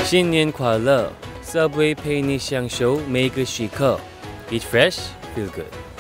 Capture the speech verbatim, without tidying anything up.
新年快乐 Subway 陪你享受每个时刻 Eat fresh, feel good